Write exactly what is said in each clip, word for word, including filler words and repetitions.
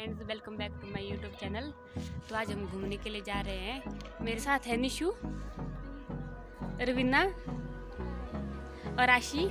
Friends, welcome back to my YouTube channel. तो आज हम घूमने के लिए जा रहे हैं। मेरे साथ है निशु, रवीना और आशी।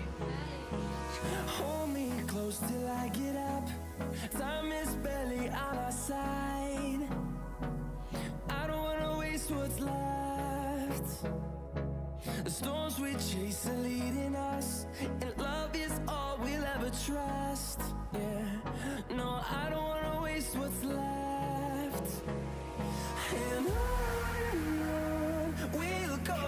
The storms we chase are leading us, and love is all we'll ever trust. Yeah, no, I don't wanna waste what's left. And on we'll go,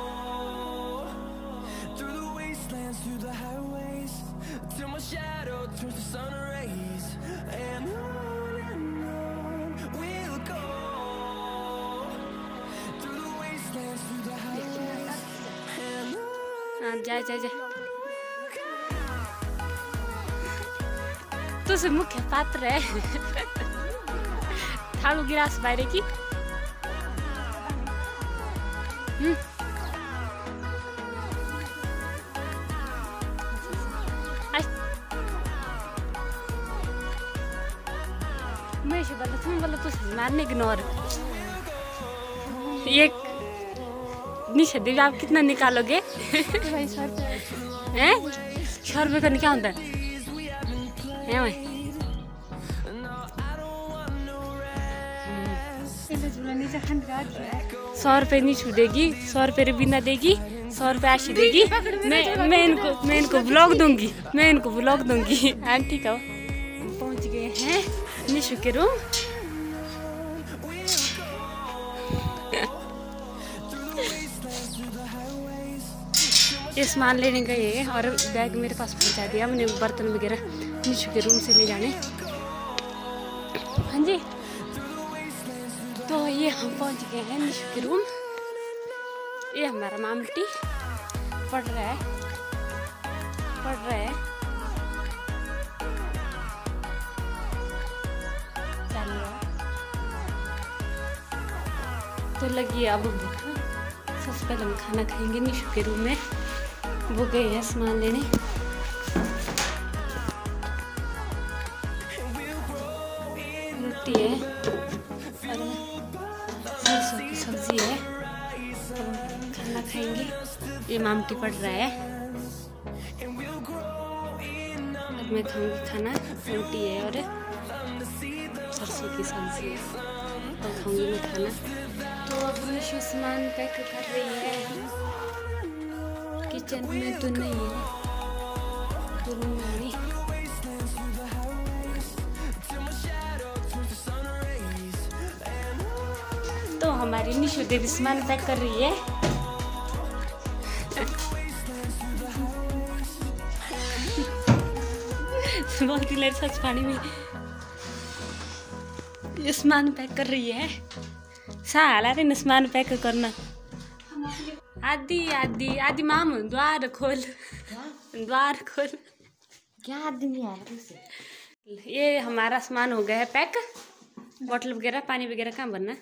through the wastelands, through the highways, till my shadow turns to sun rays. And on and on we'll go, through the wastelands, through the highways. हाँ, जा जा जा। तो से मुख्य पात्र है थालू गिलास बाहर की। हम्म मैं से बोला तुम बोला तो मारने इग्नोर ये निशा देवी, आप कितना निकालोगे? हैं सौ रुपये का क्या होता है? सौ रुपये निशु देगी, सौ रुपये रवीना देगी, सौ रुपये आशी देगी। मैं मैं इनको मैं इनको ब्लॉग दूंगी, मैं इनको ब्लॉग दूंगी। आंटी का पहुंच गए हैं निशु के रूम। ये सामान लेने गए और बैग मेरे पास पहुंचा दिया मैंने, बर्तन वगैरह निशु के रूम से ले जाने। हाँ जी, तो ये हम पहुंच गए हैं निशु के रूम। ये हमारा मामटी पढ़ रहा है पढ़ रहा है तो लगी अब भूख। सबसे पहले हम खाना खाएंगे निशु के रूम में। वो गए हैं सामान लेने। रोटी है और सरसों की सब्जी है। तो खाना खाएंगे। ये मामटी पड़ रहा है। अब मैं खाऊंगी खाना। रोटी है और सरसों की सब्जी है और खाऊंगी मैं खाना। तो अब निशु सामान पैक कर रही है। किचन में तो नहीं है, तो रूम में। तो हमारी निशु देवी सामान पैक कर रही है। बोलती ले सच पानी में ये सामान पैक कर रही है। साला रे सामान पैक करना। आदि आदि आदि माम द्वार खोल, द्वार खोल। क्या आदमी आ रहा है? ये हमारा सामान हो गया है पैक। बोतल वगैरह पानी वगैरह कहाँ बनना?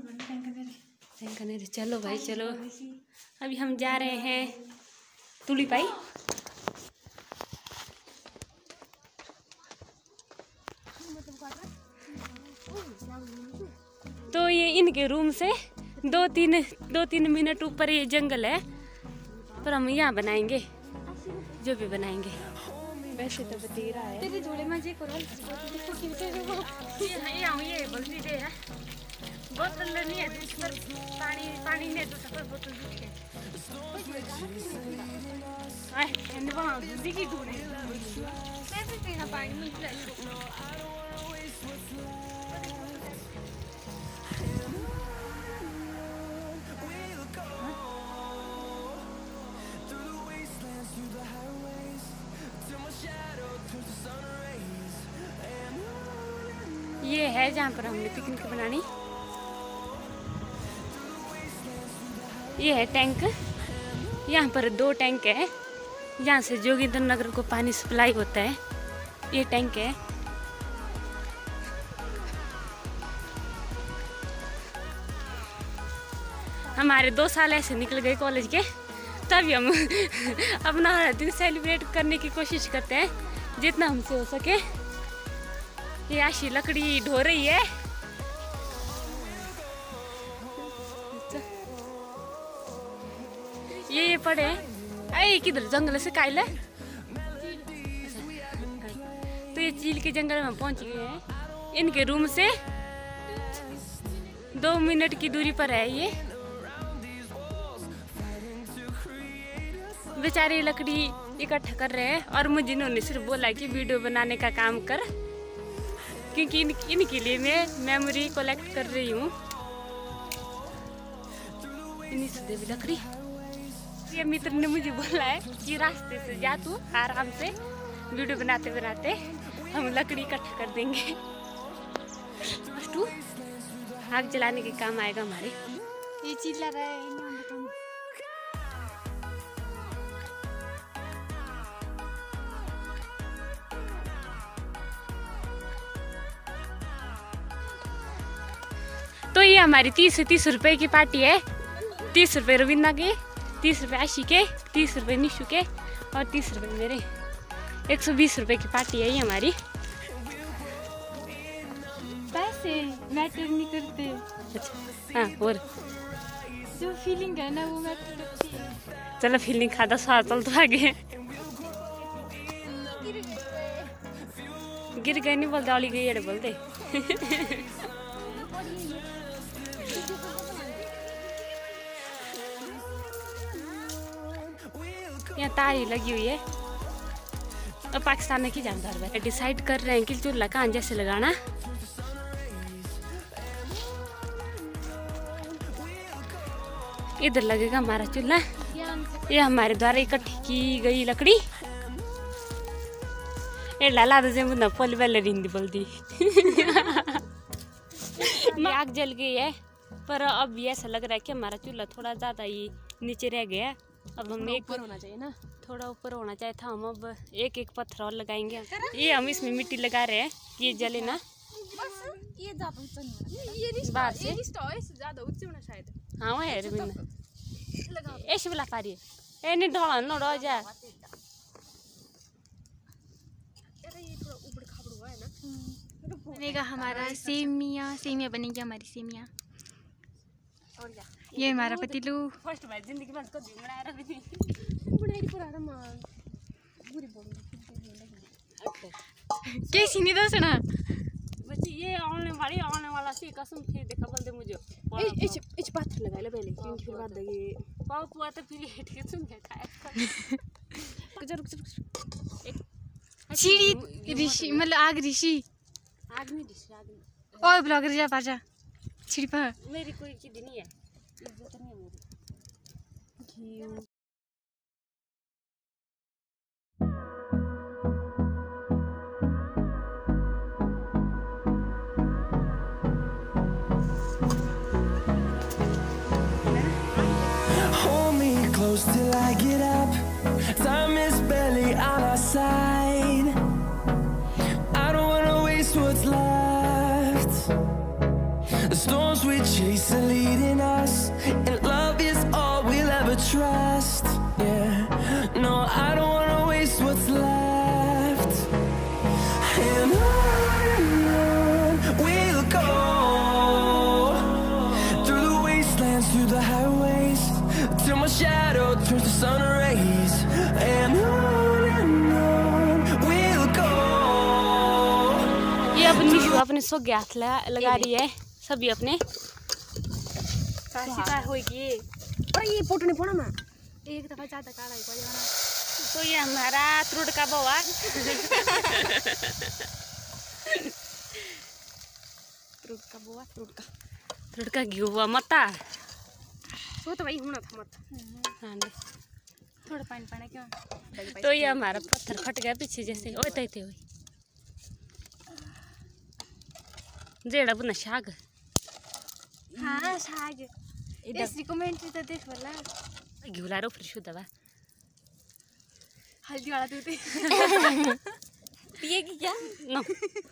चलो भाई चलो, अभी हम जा रहे हैं तुली पाई। तो ये इनके रूम से दो तीन दो तीन मिनट ऊपर ये जंगल है, पर हम यहाँ बनाएंगे जो भी बनाएंगे। वैसे तो बतेरा है तेरे झोले में जे करो ये यहाँ ये बोलती दे है। बोतल नहीं है पर पानी पानी नहीं तो सब बोतल दूध है। आए एंड वहाँ दूधी की ढूंढे कैसे पीना पानी निकला। ये है जहाँ पर हमने पिकनिक बनानी। ये है टैंक। यहाँ पर दो टैंक है। यहाँ से जोगिंदर नगर को पानी सप्लाई होता है। ये टैंक है। हमारे दो साल ऐसे निकल गए कॉलेज के, तभी हम अपना दिन सेलिब्रेट करने की कोशिश करते हैं जितना हमसे हो सके। ये आशी लकड़ी ढो रही है। ये ये पड़े अरे किधर जंगल से काइला। तो ये चील के जंगल में पहुंच गए हैं। इनके रूम से दो मिनट की दूरी पर है ये। बेचारे लकड़ी इकट्ठा कर रहे हैं और मुझे इन्होंने सिर्फ बोला कि वीडियो बनाने का काम कर, क्योंकि इन, इनके लिए मैं मेमोरी कलेक्ट कर रही हूँ। इन्हीं से देवी लकड़ी। ये मित्र ने मुझे बोला है कि रास्ते से जा तू आराम से, वीडियो बनाते बनाते हम लकड़ी इकट्ठा कर देंगे। तू आग जलाने के काम आएगा हमारे। ये चिल्ला रहा है। तो ये हमारी तीस से तीस रुपए की पार्टी है। तीस रुपए रविंद्र के, तीस रुपए आशी के, तीस रुपए निशु के और तीस रुपए मेरे। एक सौ बीस रुपए की पार्टी है ये हमारी। पैसे मैटर नहीं करते। अच्छा हाँ, और जो फीलिंग है ना वो मैटर करती है। चलो फीलिंग खादा स्वाद चल तो आगे। गिर गए नहीं बोलते, अली गई है बोलते। यहाँ तारी लगी हुई है। अब पाकिस्तान में की जानदार है, डिसाइड कर रहे हैं कि चूल्हा कहाँ जैसे लगाना। इधर लगेगा हमारा चूल्हा। ये हमारे द्वारा इकट्ठी की गई लकड़ी। ये लाला तो जेब ना पल वाले हिंदी बोलती। आग जल गई है, पर अब ऐसा लग रहा है कि हमारा चूल्हा थोड़ा ज्यादा ही नीचे रह गया। अब हम एक ऊपर होना चाहिए ना, थोड़ा ऊपर होना चाहिए था। हम अब एक एक पत्थर और लगाएंगे। ये हम इसमें मिट्टी लगा रहे हैं कि ये जले ना। ये ज्यादा ऊंचा नहीं होना। ये बाहर से ज्यादा ऊंचे होना शायद। हाँ वो है रविंद्र ऐसे वाला पारी ए नहीं ढोला नो रो जा। बनेगा हमारा सेमिया। सेमिया बनेगी हमारी सेमिया। और क्या ये हमारा पतीलू। फर्स्ट बार जिंदगी में कभी बनाया रहा नहीं। बनाई पूरा रमा पूरी बोल कैसी नहीं दोस्त ना बच्ची। ये आने वाली आने वाला सी कसम फिर देखा बोलते मुझे इच इच पत्थर लगा ले पहले, क्योंकि फिर बाद लगे पाव पुआ तो फिर हेट के सुन के खाए। रुक रुक सीढ़ी ऋषि मतलब आग ऋषि आग नहीं ऋषि आग नहीं। ओए ब्लॉगर जा पाजा सीढ़ी पर। मेरी कोई की नहीं है, इज्जत नहीं है मेरी। Close till I get up. Time is barely on our side. I don't wanna waste what's left. The storms we chase are leading us, and love is all we'll ever trust. Yeah, no, I don't wanna waste what's left. And on and on we'll go, through the wastelands, through the highways, till my shadow turns to sun rays. And on and on we'll go. ये अब निशु अपने सो के हाथ लगा, लगा रही है सभी अपने। काशी का होगी और ये फोटो नहीं फोड़ा मैं एक दफा ज्यादा काला ही पड़ जाना। तो ये हमारा त्रुट का बवा। त्रुट का बवा त्रुट का त्रुट का घी हुआ मता वो तो भाई होना था मत। हाँ थोड़ा पानी पाना क्यों। तो ये हमारा पत्थर फट गया पीछे जैसे ओए तय थे जेड़ा बुना साग। हाँ साग इसकी कमेंट्री तो देख वाला घिउला रो फिर शुद्ध बा हल्दी वाला दूध पिएगी क्या नो।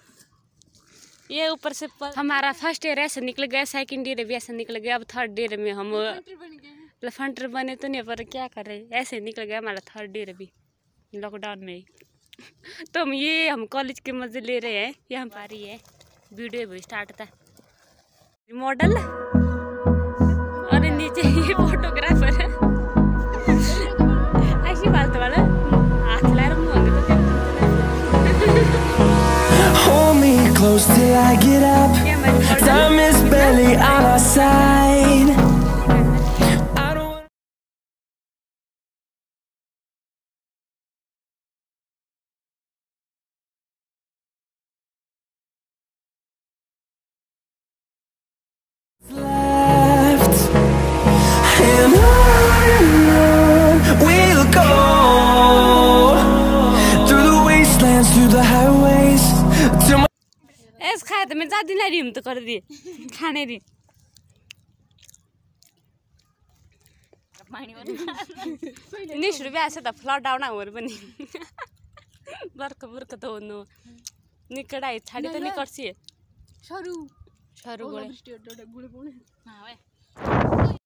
ये ऊपर से पर हमारा फर्स्ट ईयर ऐसे निकल गया, सेकंड ईयर भी ऐसे निकल गया, अब थर्ड ईयर में हम प्लेफंटर बने तो नहीं, पर क्या कर रहे ऐसे निकल गया हमारा थर्ड ईयर भी लॉकडाउन में। तो हम ये हम कॉलेज के मजे ले रहे हैं। यहाँ पर आ रही है वीडियो भी स्टार्ट था मॉडल और नीचे ये फोटोग्राफर है। ऐसी बात वाला हाथ ला रहा हूँ Hold me close till I get up. Time is barely on our side. I don't want left, and on we'll go through the wastelands, through the highways, till my ऐस खाए तो मैं जाती ना रही हूँ तो कर दिए खाने दी उन्नीस रुपया ऐसे तो फ्लड आउना और बनी बर्क बर्क तो नो निकड़ा है छाड़ी तो निकल सी है सरू सरू बोले हाँ